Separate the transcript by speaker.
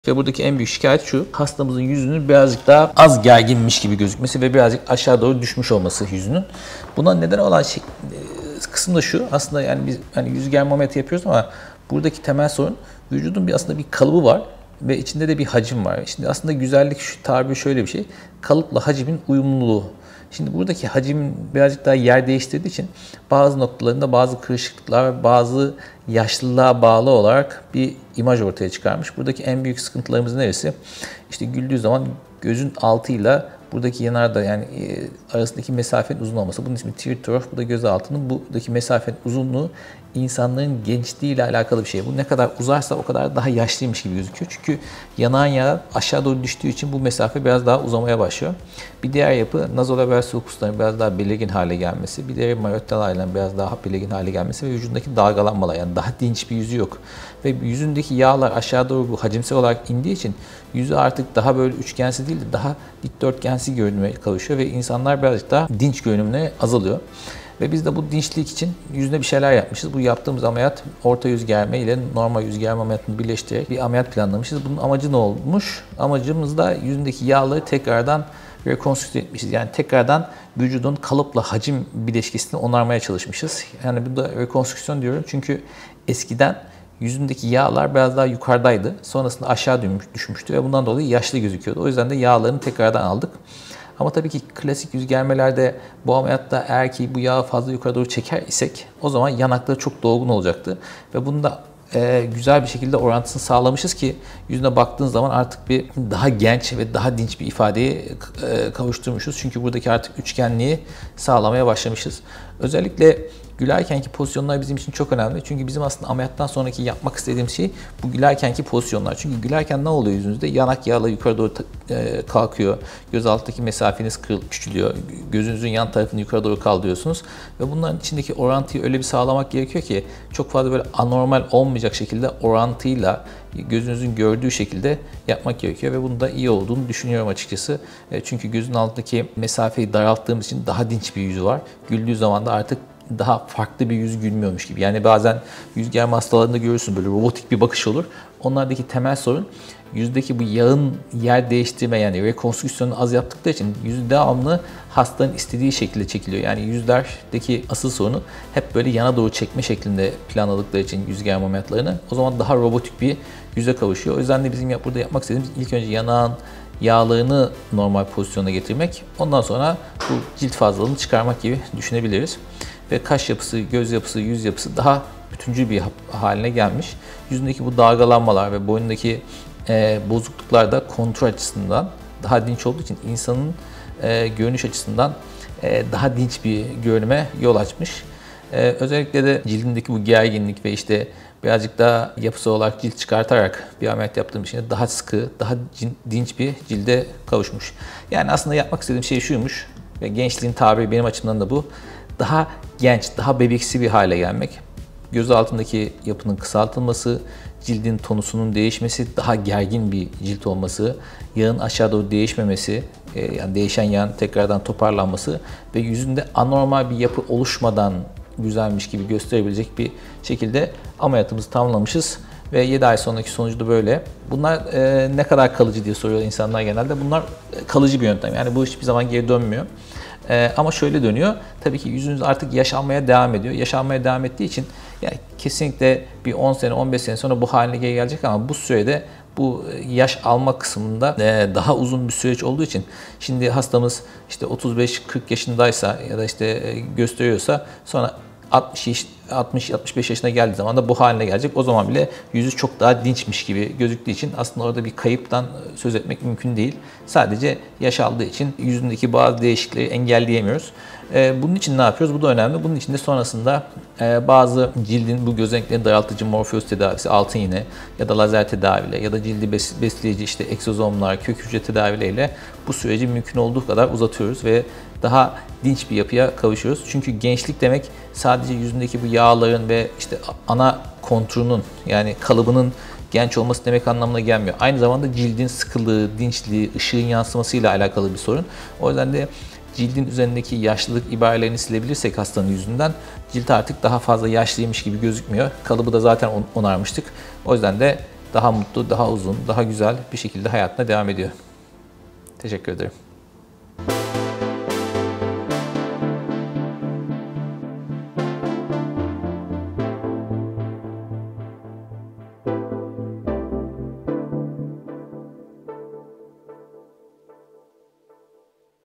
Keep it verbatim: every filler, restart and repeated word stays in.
Speaker 1: Ve buradaki en büyük şikayet şu: hastamızın yüzünün birazcık daha az gerginmiş gibi gözükmesi ve birazcık aşağı doğru düşmüş olması yüzünün. Buna neden olan şey, kısım da şu: aslında yani biz hani yüz germe ameliyatı yapıyoruz ama buradaki temel sorun, vücudun bir aslında bir kalıbı var ve içinde de bir hacim var. Şimdi aslında güzellik şu tabiri şöyle bir şey: kalıpla hacimin uyumluluğu. Şimdi buradaki hacim birazcık daha yer değiştirdiği için bazı noktalarında bazı kırışıklıklar, bazı yaşlılığa bağlı olarak bir imaj ortaya çıkarmış. Buradaki en büyük sıkıntılarımız neresi? İşte güldüğü zaman gözün altıyla buradaki yanarda, yani e, arasındaki mesafenin uzun olması. Bunun ismi tear trough. Bu da göz altının buradaki mesafenin uzunluğu insanların gençliği ile alakalı bir şey. Bu ne kadar uzarsa o kadar daha yaşlıymış gibi gözüküyor. Çünkü yanağın yağı aşağı doğru düştüğü için bu mesafe biraz daha uzamaya başlıyor. Bir diğer yapı nazolabial sulcusların biraz daha belirgin hale gelmesi. Bir diğer myotral ayların biraz daha belirgin hale gelmesi ve vücudundaki dalgalanmalar, yani daha dinç bir yüzü yok. Ve yüzündeki yağlar aşağı doğru bu hacimsel olarak indiği için yüzü artık daha böyle üçgensi değil de daha dikdörtgensi görünüme kavuşuyor ve insanlar birazcık daha dinç görünümüne azalıyor. Ve biz de bu dinçlik için yüzüne bir şeyler yapmışız. Bu yaptığımız ameliyat orta yüz germe ile normal yüz germe ameliyatını birleştirerek bir ameliyat planlamışız. Bunun amacı ne olmuş? Amacımız da yüzündeki yağları tekrardan rekonstrükte etmişiz. Yani tekrardan vücudun kalıpla hacim bileşkesini onarmaya çalışmışız. Yani bu da rekonstrüksiyon diyorum çünkü eskiden yüzündeki yağlar biraz daha yukarıdaydı. Sonrasında aşağı düşmüştü ve bundan dolayı yaşlı gözüküyordu. O yüzden de yağlarını tekrardan aldık. Ama tabii ki klasik yüz germelerde bu ameliyatta eğer ki bu yağı fazla yukarı doğru çeker isek o zaman yanakları çok dolgun olacaktı. Ve bunu da e, güzel bir şekilde orantısını sağlamışız ki yüzüne baktığın zaman artık bir daha genç ve daha dinç bir ifadeyi e, kavuşturmuşuz. Çünkü buradaki artık üçgenliği sağlamaya başlamışız. Özellikle gülerkenki pozisyonlar bizim için çok önemli. Çünkü bizim aslında ameliyattan sonraki yapmak istediğimiz şey bu gülerkenki pozisyonlar. Çünkü gülerken ne oluyor yüzünüzde? Yanak yağla yukarı doğru kalkıyor. Göz alttaki mesafeniz küçülüyor. Gözünüzün yan tarafını yukarı doğru kaldırıyorsunuz. Ve bunların içindeki orantıyı öyle bir sağlamak gerekiyor ki çok fazla böyle anormal olmayacak şekilde orantıyla gözünüzün gördüğü şekilde yapmak gerekiyor ve bunun da iyi olduğunu düşünüyorum açıkçası. Çünkü gözün altındaki mesafeyi daralttığımız için daha dinç bir yüzü var. Güldüğü zaman da artık daha farklı bir yüz gülmüyormuş gibi. Yani bazen yüz germe hastalarında görürsün, böyle robotik bir bakış olur. Onlardaki temel sorun yüzdeki bu yağın yer değiştirme, yani rekonstrüksiyonu az yaptıkları için yüz devamlı hastanın istediği şekilde çekiliyor. Yani yüzlerdeki asıl sorunu hep böyle yana doğru çekme şeklinde planladıkları için yüz germe ameliyatlarını, o zaman daha robotik bir yüze kavuşuyor. O yüzden de bizim burada yapmak istediğimiz ilk önce yanağın yağlarını normal pozisyona getirmek, ondan sonra bu cilt fazlalığını çıkarmak gibi düşünebiliriz. Ve kaş yapısı, göz yapısı, yüz yapısı daha bütüncül bir haline gelmiş. Yüzündeki bu dalgalanmalar ve boynundaki e, bozukluklar da kontrol açısından daha dinç olduğu için insanın e, görünüş açısından e, daha dinç bir görünüme yol açmış. E, özellikle de cildindeki bu gerginlik ve işte birazcık daha yapısal olarak cilt çıkartarak bir ameliyat yaptığım için daha sıkı, daha dinç bir cilde kavuşmuş. Yani aslında yapmak istediğim şey şuymuş ve gençliğin tabiri benim açımdan da bu: daha genç, daha bebeksi bir hale gelmek. Göz altındaki yapının kısaltılması, cildin tonusunun değişmesi, daha gergin bir cilt olması, yağın aşağı doğru değişmemesi, yani değişen yağın tekrardan toparlanması ve yüzünde anormal bir yapı oluşmadan güzelmiş gibi gösterebilecek bir şekilde ameliyatımızı tamamlamışız. Ve yedi ay sonraki sonucu da böyle. Bunlar e, ne kadar kalıcı diye soruyor insanlar genelde. Bunlar kalıcı bir yöntem. Yani bu hiçbir zaman geri dönmüyor. Ee, ama şöyle dönüyor. Tabii ki yüzünüz artık yaş almaya devam ediyor. Yaş almaya devam ettiği için yani kesinlikle bir on sene, on beş sene sonra bu haline geri gelecek ama bu sürede bu yaş alma kısmında e, daha uzun bir süreç olduğu için şimdi hastamız işte otuz beş kırk yaşındaysa ya da işte e, gösteriyorsa sonra altmış altmış altmış beş yaşına geldiği zaman da bu haline gelecek. O zaman bile yüzü çok daha dinçmiş gibi gözüktüğü için aslında orada bir kayıptan söz etmek mümkün değil. Sadece yaş aldığı için yüzündeki bazı değişiklikleri engelleyemiyoruz. Bunun için ne yapıyoruz? Bu da önemli. Bunun için de sonrasında bazı cildin bu gözeneklerini daraltıcı morföz tedavisi, altın iğne ya da lazer tedaviyle ya da cildi besleyici işte egzozomlar, kök hücre tedavileriyle bu süreci mümkün olduğu kadar uzatıyoruz ve daha dinç bir yapıya kavuşuyoruz. Çünkü gençlik demek sadece yüzündeki bu yağların ve işte ana konturunun, yani kalıbının genç olması demek anlamına gelmiyor. Aynı zamanda cildin sıkılığı, dinçliği, ışığın yansımasıyla alakalı bir sorun. O yüzden de cildin üzerindeki yaşlılık ibarelerini silebilirsek hastanın yüzünden cilt artık daha fazla yaşlıymış gibi gözükmüyor. Kalıbı da zaten onarmıştık. O yüzden de daha mutlu, daha uzun, daha güzel bir şekilde hayatına devam ediyor. Teşekkür ederim.